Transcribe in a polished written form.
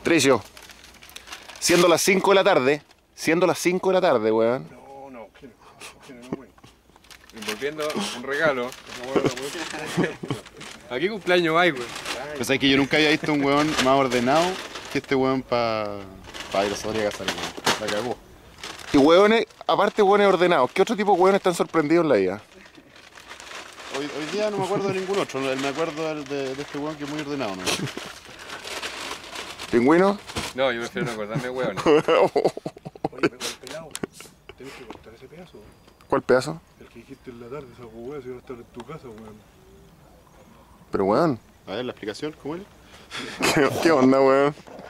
Tricio, siendo las 5 de la tarde, weón. No, güey. Envolviendo un regalo. ¿A qué cumpleaños hay, güey? Pues es que yo nunca había visto un weón más ordenado que este weón para ir a salir a casar, weón. La cagó. Y weones, aparte weones ordenados, ¿qué otro tipo de weones están sorprendidos en la vida? Hoy día no me acuerdo de ningún otro, me acuerdo de este weón que es muy ordenado, ¿no? ¿Pingüino? No, yo prefiero no acordarme, weón. Oye, pero el pelado, tenés que cortar ese pedazo. ¿Cuál pedazo? El que dijiste en la tarde, esa hueá, si va a estar en tu casa, weón. Pero weón, A ver, la explicación, ¿cómo es? ¿qué onda weón?